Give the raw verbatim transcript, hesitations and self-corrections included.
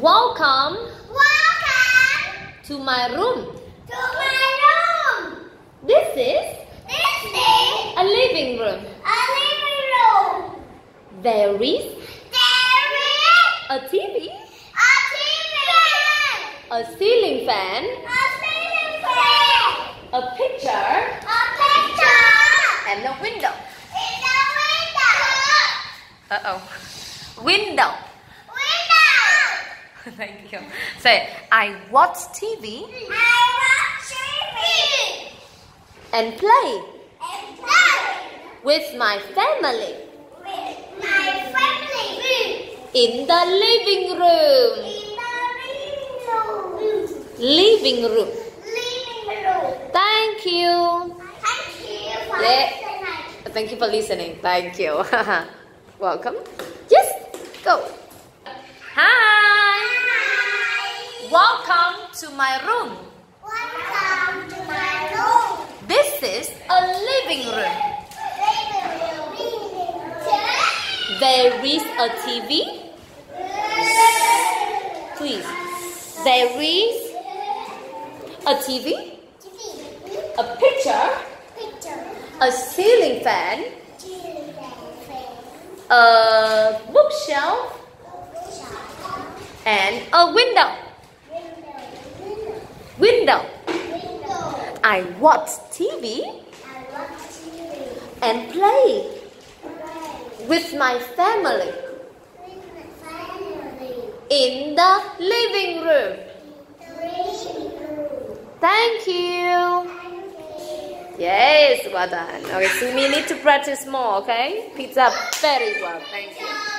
Welcome. Welcome to my room. To my room. This is. This is a living room. A living room. There is. There is a T V. A T V. A ceiling fan. A ceiling fan. A picture. A picture. And a window. It's a window. Uh-oh. Window. Window. Thank you. Say, I watch T V. I watch T V. And play. And play. With my family. With my family. In the living room. In the living room. Living room. Living room. Thank you. Thank you for Yeah. listening. Thank you for listening. Thank you. Welcome. Yes. Go. Hi. Hi. Welcome to my room. Welcome to my room. This is a living room. Living room. There is a T V. Please. There is a T V, a picture, Picture. a ceiling fan, Ceiling fan. a bookshelf, and a window. Window. Window. Window. I watch T V I watch T V. and play Play. with my family With my family. in the living room. Living room. Thank you. Yes, well done. Okay, Sumi, need to practice more, okay? Pizza very well. Thank you.